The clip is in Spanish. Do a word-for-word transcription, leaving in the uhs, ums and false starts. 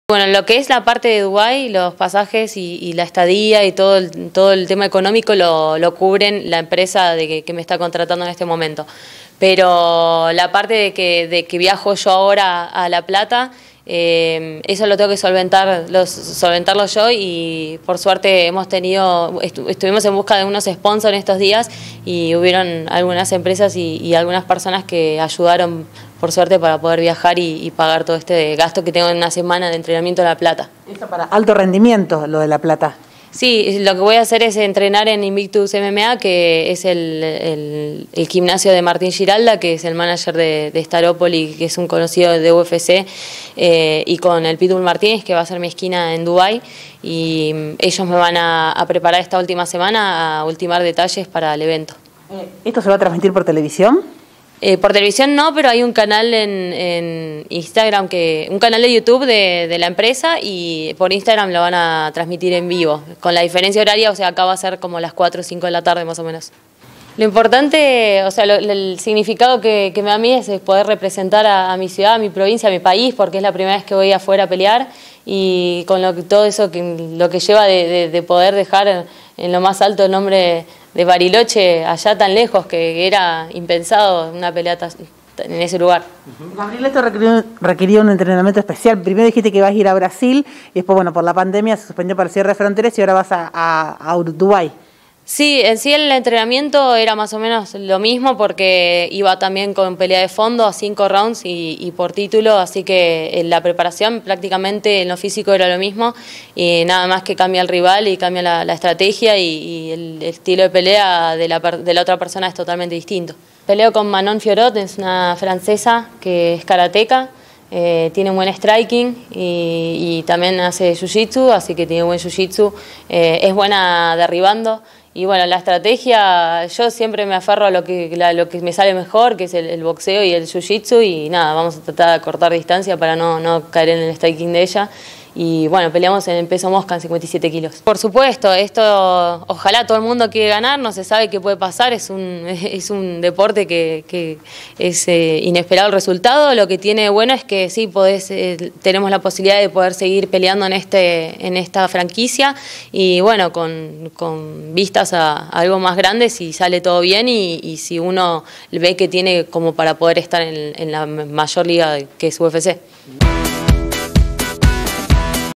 Bueno, lo que es la parte de Dubái, los pasajes y, y la estadía y todo el, todo el tema económico lo, lo cubren la empresa de que, que me está contratando en este momento. Pero la parte de que, de que viajo yo ahora a La Plata, eh, eso lo tengo que solventar, los, solventarlo yo, y por suerte hemos tenido, estu, estuvimos en busca de unos sponsors estos días y hubieron algunas empresas y, y algunas personas que ayudaron por suerte para poder viajar y, y pagar todo este gasto que tengo en una semana de entrenamiento en La Plata. Eso para alto rendimiento, lo de La Plata. Sí, lo que voy a hacer es entrenar en Invictus M M A, que es el, el, el gimnasio de Martín Giralda, que es el manager de, de Staropoli, que es un conocido de U F C, eh, y con el Pitbull Martínez, que va a ser mi esquina en Dubái, y ellos me van a, a preparar esta última semana a ultimar detalles para el evento. ¿Esto se va a transmitir por televisión? Eh, por televisión no, pero hay un canal en, en Instagram, que un canal de YouTube de, de la empresa, y por Instagram lo van a transmitir en vivo, con la diferencia horaria, o sea, acá va a ser como las cuatro o cinco de la tarde más o menos. Lo importante, o sea, lo, el significado que, que me da a mí es poder representar a, a mi ciudad, a mi provincia, a mi país, porque es la primera vez que voy afuera a pelear, y con lo que, todo eso que, lo que lleva de, de, de poder dejar en, en lo más alto el nombre de Bariloche allá tan lejos, que era impensado una pelea en ese lugar. Uh-huh. Gabriel, esto requirió, requirió un entrenamiento especial. Primero dijiste que vas a ir a Brasil y después, bueno, por la pandemia se suspendió para el cierre de fronteras y ahora vas a, a, a Dubái. Sí, en sí el entrenamiento era más o menos lo mismo, porque iba también con pelea de fondo a cinco rounds y, y por título, así que en la preparación prácticamente en lo físico era lo mismo, y nada más que cambia el rival y cambia la, la estrategia, y, y el estilo de pelea de la, de la otra persona es totalmente distinto. Peleo con Manon Fiorot, es una francesa que es karateca, eh, tiene un buen striking y, y también hace jiu-jitsu, así que tiene buen jiu-jitsu, eh, es buena derribando. Y bueno, la estrategia, yo siempre me aferro a lo que, a lo que me sale mejor, que es el, el boxeo y el jiu-jitsu, y nada, vamos a tratar de cortar distancia para no, no caer en el striking de ella. Y bueno, peleamos en el peso mosca en cincuenta y siete kilos. Por supuesto, esto, ojalá todo el mundo quiere ganar, no se sabe qué puede pasar, es un, es un deporte que, que es eh, inesperado el resultado. Lo que tiene bueno es que sí, podés, eh, tenemos la posibilidad de poder seguir peleando en, este, en esta franquicia, y bueno, con, con vistas a, a algo más grande si sale todo bien, y, y si uno ve que tiene como para poder estar en, en la mayor liga que es U F C.